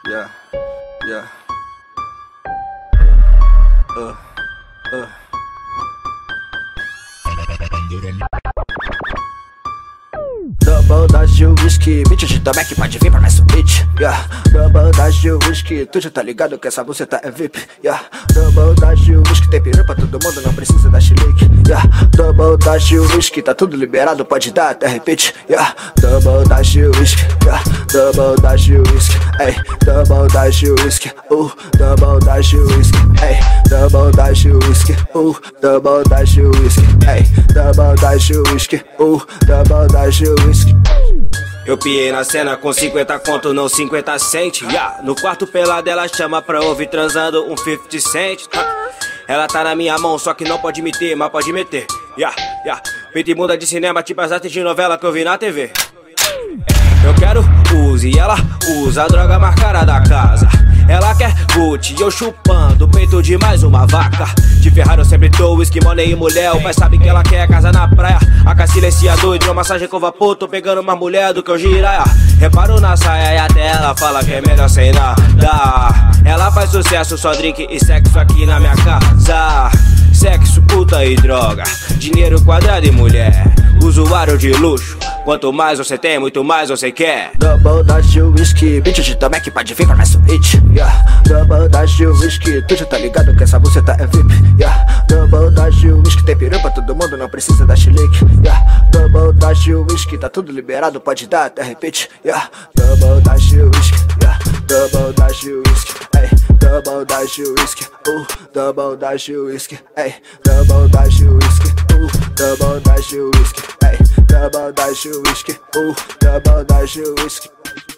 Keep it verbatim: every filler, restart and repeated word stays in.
Yeah, yeah. Uh, uh. Double dose de whisky, bitch de Tomek pode vir pra mais suíte. Yeah, double dose de whisky, tu já tá ligado que essa buceta é V I P. Yeah, double dose de whisky, tem peru pra todo mundo, não precisa dar chilique. Yeah, double dose de whisky, tá tudo liberado, pode dar até repeat. Yeah, double dose de whisky, yeah, double dose de whisky, ay, double dose de whisky, uh, double dose de whisky, ay, double dose de whisky, uh, double dose de whisky, ay, double dose de whisky, uh, double dose de whisky. Eu piei na cena com cinquenta conto, não cinquenta cent. Yeah. No quarto pelado ela chama pra ouvir transando um fifty cent. Ela tá na minha mão, só que não pode me ter, mas pode meter. Yeah, yeah. Peito e bunda de cinema, tipo as artes de novela que eu vi na T V. Eu quero use e ela usa a droga mais cara da casa. Ela quer Gucci e eu chupando o peito de mais uma vaca. De Ferrari eu sempre tô, whisky, money e mulher. O pai sabe que ela quer casa na praia. A Cacilência doido, uma massagem com vapor. Tô pegando mais mulher do que eu giraia. Reparo na saia e até ela fala que é melhor sem nada. Ela faz sucesso, só drink e sexo aqui na minha casa. Sexo, puta e droga, dinheiro, quadrado e mulher. Usuário de luxo, quanto mais você tem, muito mais você quer. Double dose de whisky, bitch de Tomek pode vir pra mais suíte. Yeah, double dose de whisky, tu já tá ligado que essa buceta é V I P. Yeah, double dose de whisky, tem peru pra todo mundo, não precisa dar chilique. Yeah, double dose de whisky, tá tudo liberado, pode dar até repeat. Yeah, double dose de whisky, yeah, double dose de whisky, ay, double dose de whisky, uh, double dose de whisky, ay, double dose de whisky, uh, double dose de whisky, ay, double dose de whisky, uh, double dose de whisky.